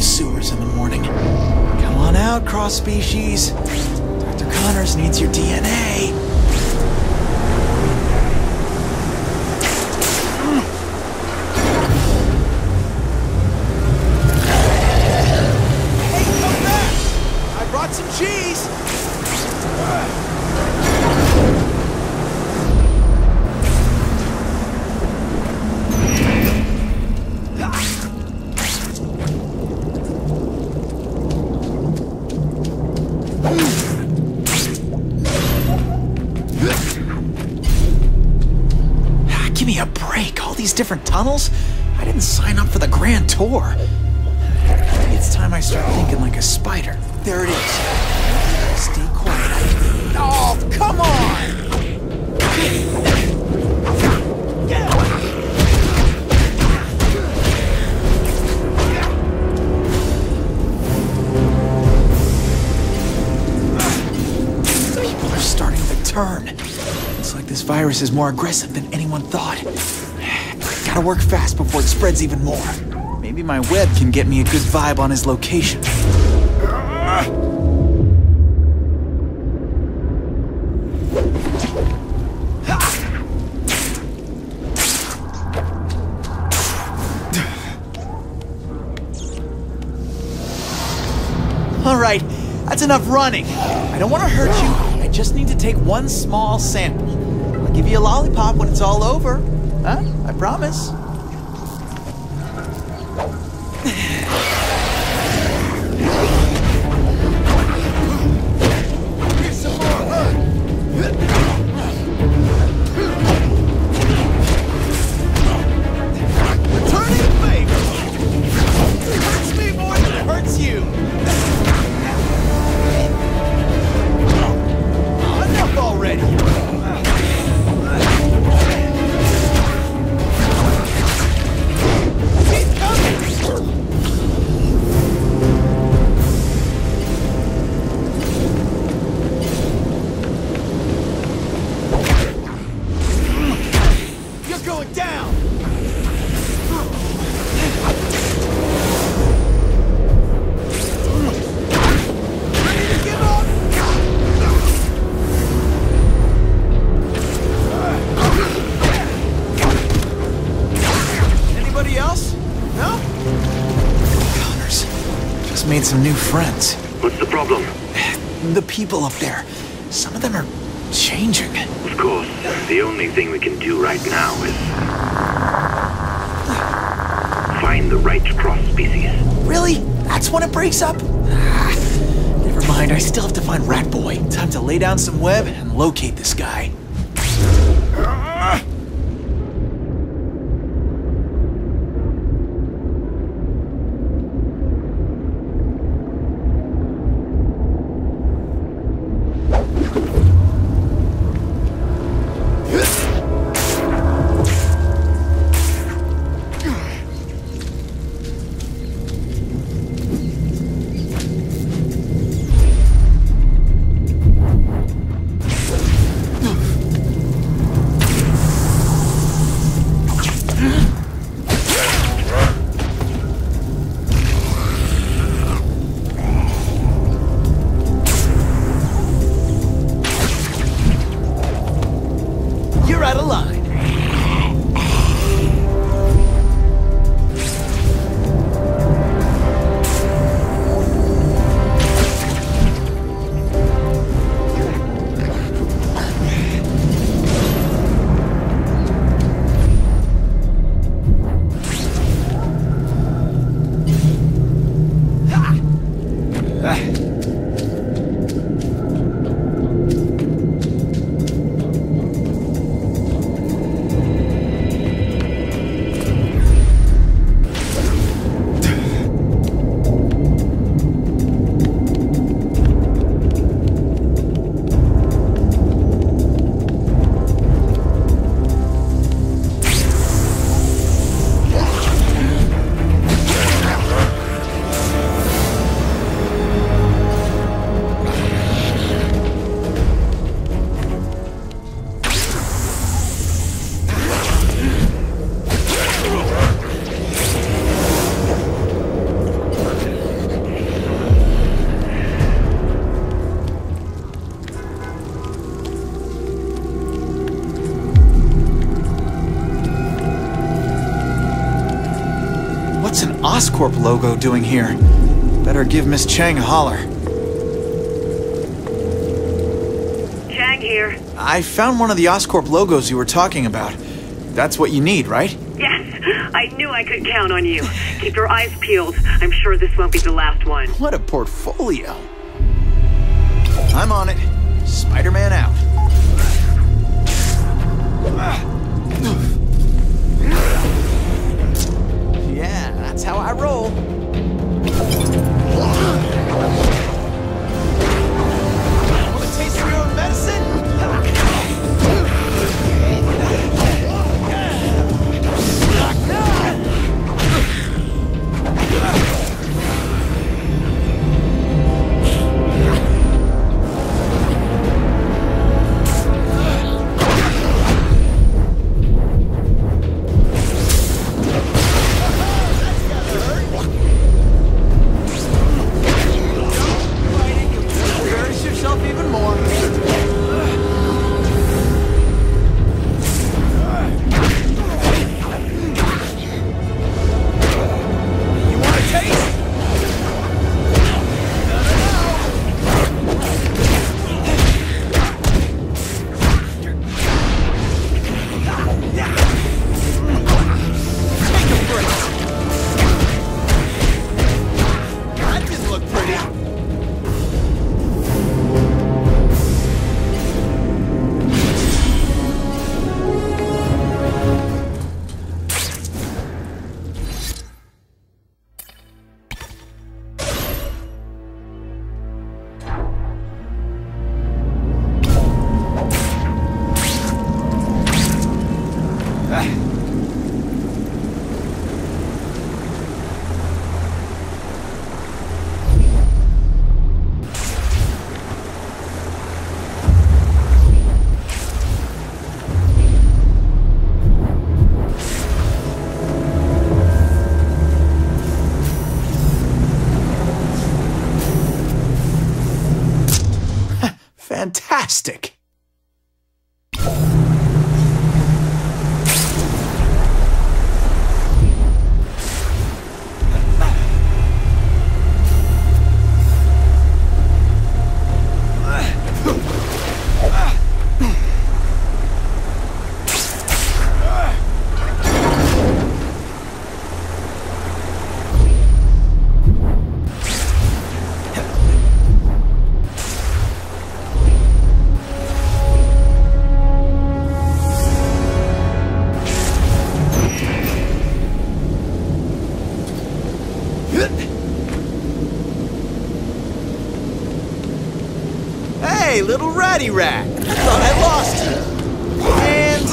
love sewers in the morning. Come on out, cross species. Dr. Connors needs your DNA. Hey, come back! I brought some cheese! Give me a break. All these different tunnels? I didn't sign up for the grand tour. Maybe it's time I start thinking like a spider. There it is. Stay quiet. Oh, come on! People are starting to turn. Looks like this virus is more aggressive than anyone thought. Gotta work fast before it spreads even more. Maybe my web can get me a good vibe on his location. All right, that's enough running. I don't want to hurt you. I just need to take one small sample. I'll give you a lollipop when it's all over. Huh? I promise. Here's some more. Returning favor. It hurts me more than it hurts you. Enough already. Keep coming. You're going down. Ready to give up? Anybody else? No? Connors. Just made some new friends. What's the problem? The people up there. Some of them are changing. Of course, the only thing we can do right now is find the right cross species. Really? That's when it breaks up? Never mind, I still have to find Rat Boy. Time to lay down some web and locate this guy. You're out of line. What's an Oscorp logo doing here? Better give Miss Chang a holler. Chang here. I found one of the Oscorp logos you were talking about. That's what you need, right? Yes, I knew I could count on you. Keep your eyes peeled. I'm sure this won't be the last one. What a portfolio. I'm on it. Spider-Man out. Yeah, that's how I roll. Want to taste your own medicine? Fantastic! Hey, little ratty rat! Thought I lost you. And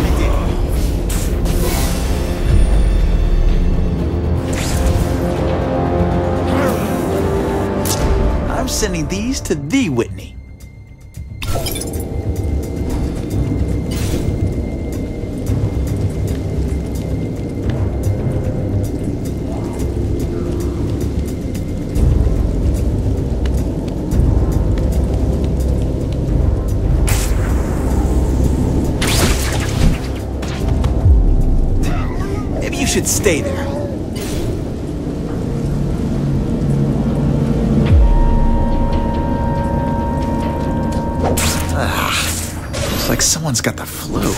I did. I'm sending these to thee, Whitney. You should stay there. Looks like someone's got the flu.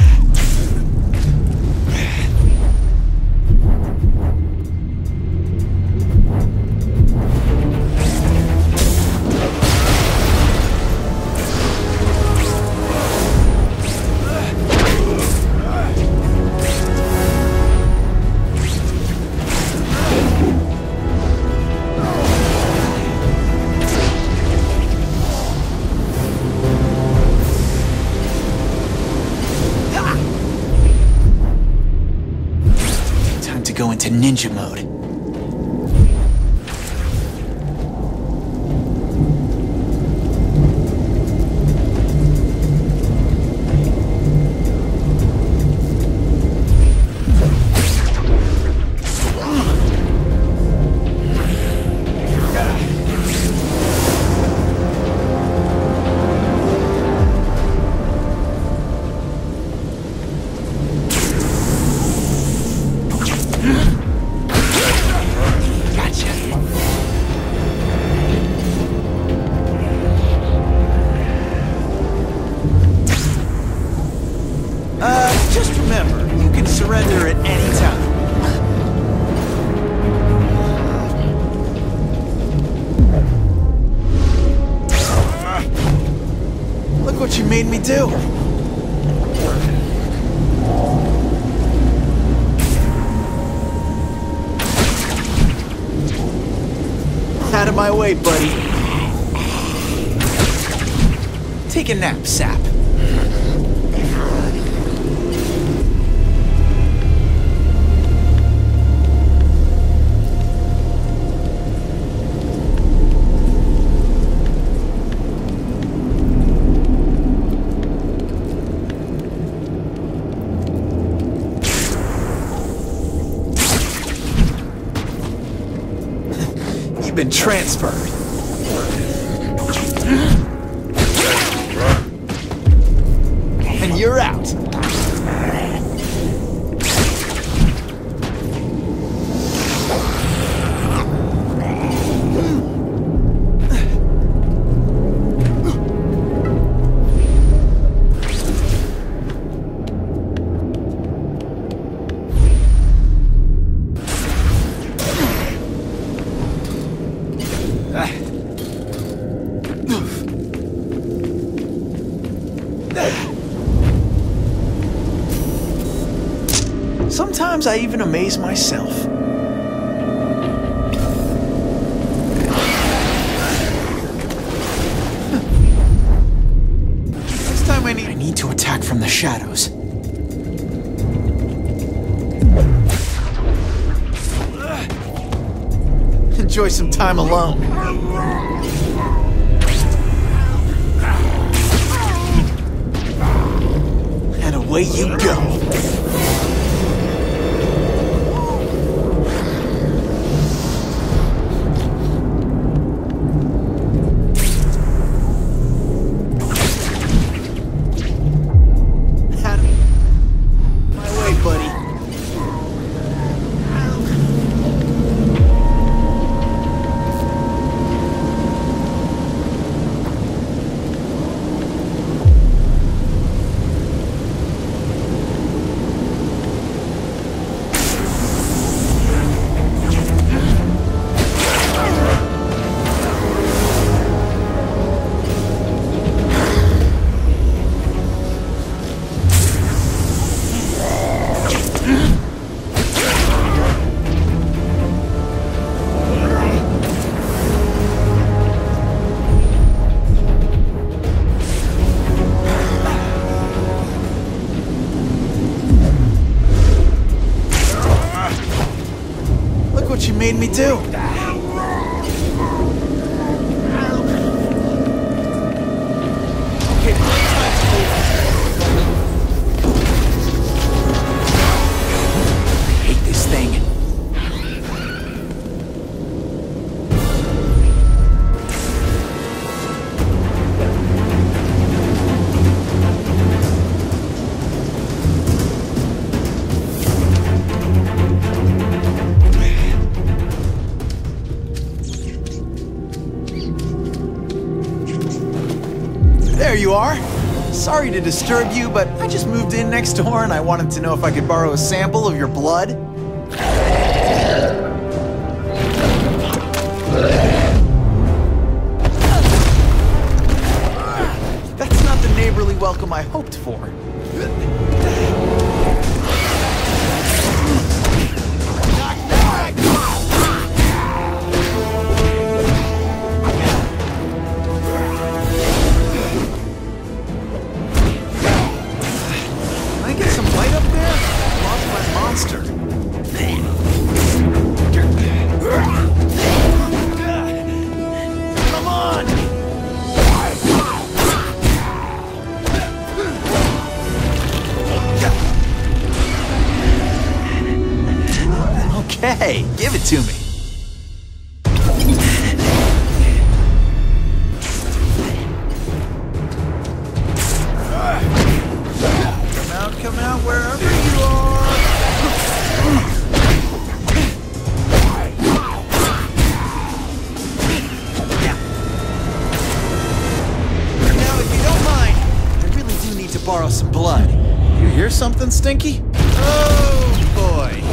Go into ninja mode. surrender at any time. Look what you made me do. Out of my way, buddy. Take a nap, sap. You've been transferred. And you're out. Sometimes I even amaze myself. Next time I need to attack from the shadows. Enjoy some time alone. And away you go. What you made me do. Okay, I hate this thing. There you are. Sorry to disturb you, but I just moved in next door and I wanted to know if I could borrow a sample of your blood. That's not the neighborly welcome I hoped for. Come on! Okay, give it to me. Come out, wherever you are. Now, if you don't mind, I really do need to borrow some blood. You hear something, Stinky? Oh, boy.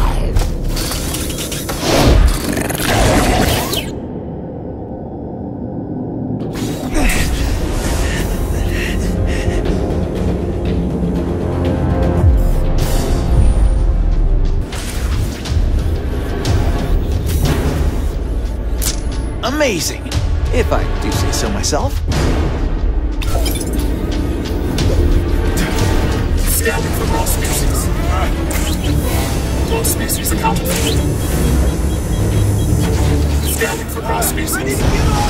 Amazing, if I do say so myself. Scanning for lost species. Lost species accounted for. Scanning for lost species.